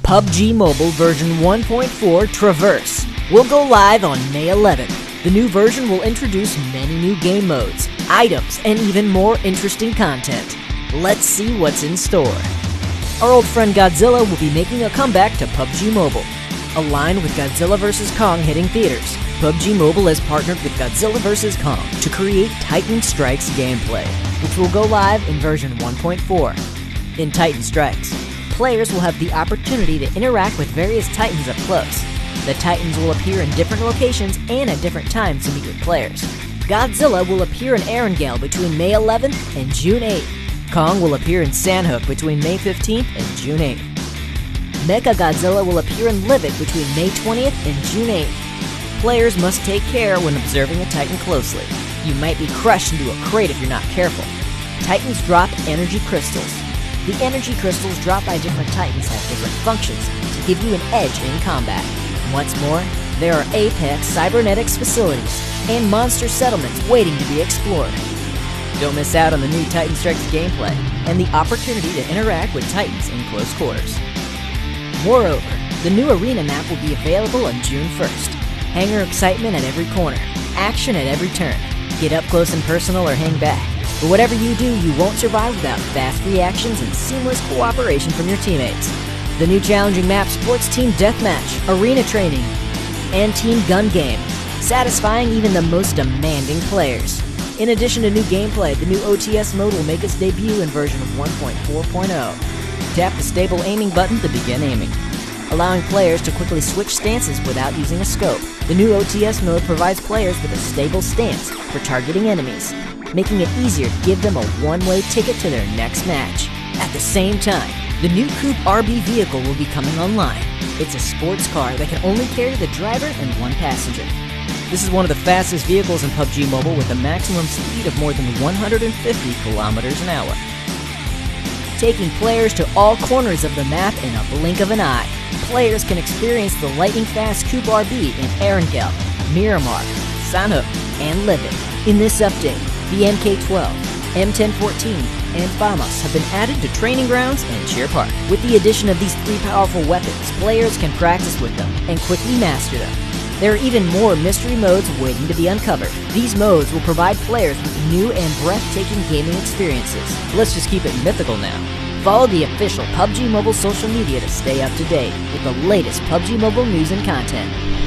PUBG Mobile version 1.4 Traverse will go live on May 11th. The new version will introduce many new game modes, items, and even more interesting content. Let's see what's in store. Our old friend Godzilla will be making a comeback to PUBG Mobile. Aligned with Godzilla vs. Kong hitting theaters, PUBG Mobile has partnered with Godzilla vs. Kong to create Titan Strikes gameplay, which will go live in version 1.4. In Titan Strikes, players will have the opportunity to interact with various Titans up close. The Titans will appear in different locations and at different times to meet with players. Godzilla will appear in Erangel between May 11th and June 8th. Kong will appear in Sandhook between May 15th and June 8th. Mechagodzilla will appear in Livet between May 20th and June 8th. Players must take care when observing a Titan closely. You might be crushed into a crate if you're not careful. Titans drop energy crystals. The energy crystals dropped by different Titans have different functions to give you an edge in combat. What's more, there are Apex cybernetics facilities and monster settlements waiting to be explored. Don't miss out on the new Titan Strikes gameplay and the opportunity to interact with Titans in close quarters. Moreover, the new arena map will be available on June 1st. Hangar excitement at every corner, action at every turn. Get up close and personal or hang back. But whatever you do, you won't survive without fast reactions and seamless cooperation from your teammates. The new challenging map supports Team Deathmatch, Arena Training, and Team Gun Game, satisfying even the most demanding players. In addition to new gameplay, the new OTS mode will make its debut in version 1.4.0. Tap the stable aiming button to begin aiming, allowing players to quickly switch stances without using a scope. The new OTS mode provides players with a stable stance for targeting enemies, making it easier to give them a one-way ticket to their next match. At the same time, the new Coupe RB vehicle will be coming online. It's a sports car that can only carry the driver and one passenger. This is one of the fastest vehicles in PUBG Mobile with a maximum speed of more than 150 kilometers an hour, taking players to all corners of the map in a blink of an eye. Players can experience the lightning-fast Coupe RB in Erangel, Miramar, Sandhook, and Livet. In this update, the MK12, M1014, and FAMAS have been added to training grounds and Cheer Park. With the addition of these three powerful weapons, players can practice with them and quickly master them. There are even more mystery modes waiting to be uncovered. These modes will provide players with new and breathtaking gaming experiences. Let's just keep it mythical now. Follow the official PUBG Mobile social media to stay up to date with the latest PUBG Mobile news and content.